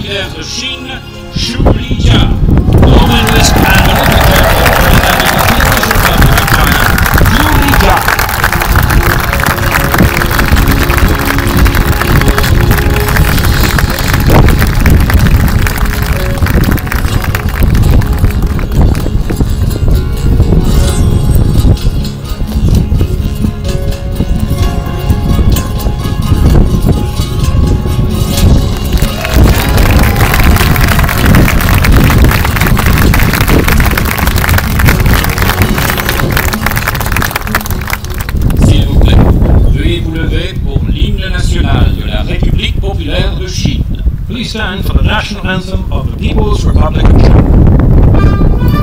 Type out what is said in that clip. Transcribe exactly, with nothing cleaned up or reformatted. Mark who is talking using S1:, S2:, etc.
S1: populaire de Chine, Zhu Lijia. Romain-Louis Campbell, Zhu Lijia. Pour l'hymne national de la République populaire de Chine. Please stand for the national anthem of the People's Republic of China.